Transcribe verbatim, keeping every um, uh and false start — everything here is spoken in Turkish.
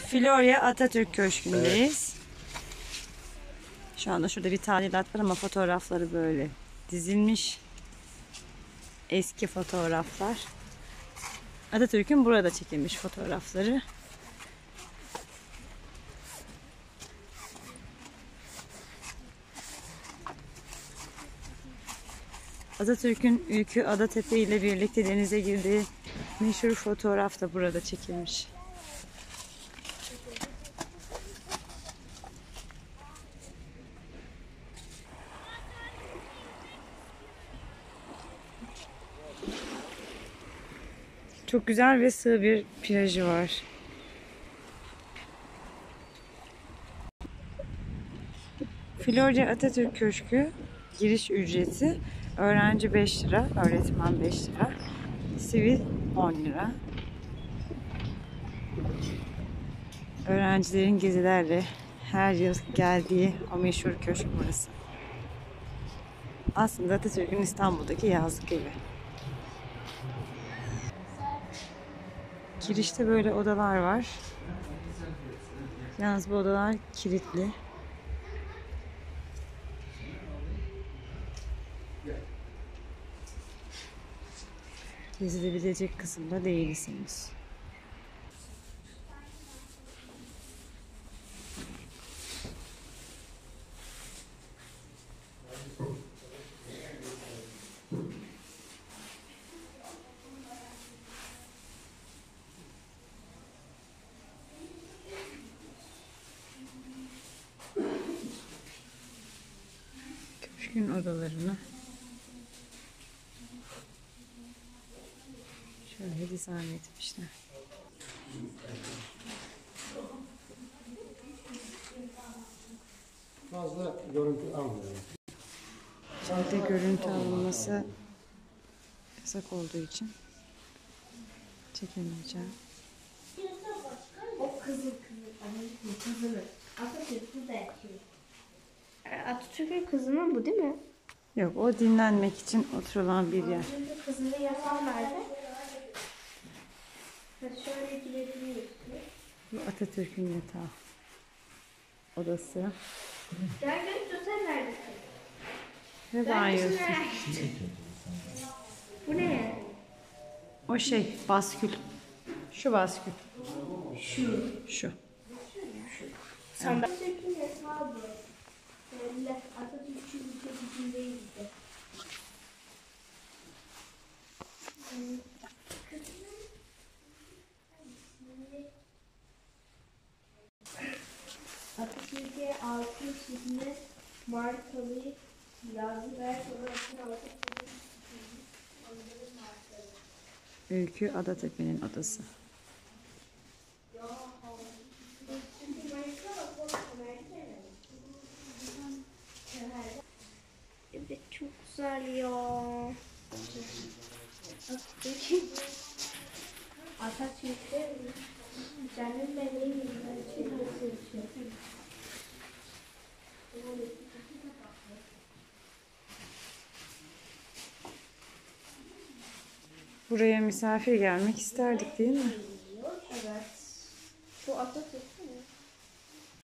Florya Atatürk Köşkü'ndeyiz. Şu anda şurada bir tadilat var ama fotoğrafları böyle dizilmiş. Eski fotoğraflar. Atatürk'ün burada çekilmiş fotoğrafları. Atatürk'ün Ülkü Adatepe ile birlikte denize girdiği meşhur fotoğraf da burada çekilmiş. Çok güzel ve sığ bir plajı var. Florya Atatürk Köşkü giriş ücreti öğrenci beş lira, öğretmen beş lira, sivil on lira. Öğrencilerin gezilerle her yıl geldiği o meşhur köşk burası. Aslında Atatürk'ün İstanbul'daki yazlık evi. Girişte böyle odalar var. Yalnız bu odalar kilitli. Gezilebilecek kısımda değilsiniz. Köşkün odalarını şöyle dizayn etmişler. Fazla görüntü almıyor. Şimdi görüntü alınması yasak olduğu için çekemeyeceğim. O kızıl kızıl kızını Atatürk'ü de yapıyor. Atatürk'ün kızının bu değil mi? Yok, o dinlenmek için oturulan bir yer. Şimdi kızını yapan nerede? Şöyle girebiliyorsun. Bu Atatürk'ün yatağı odası Gel götür sen neredesin? ve Ben banyosu. merak ettim. Bu ne? O şey baskül. Şu baskül. Şu. Şu. Sen Atatürk'ün yatağı bu. Böyle Atatürk'ün ülke gücündeydi. Atatürk'e altın çizme markalı yazı ver fotoğrafını Atatürk'ün onların markalı. Ülkü Adatepe'nin odası. Evet çok güzel ya. Atatürk'te canım benim için Atatürk'ü. Buraya misafir gelmek isterdik değil mi?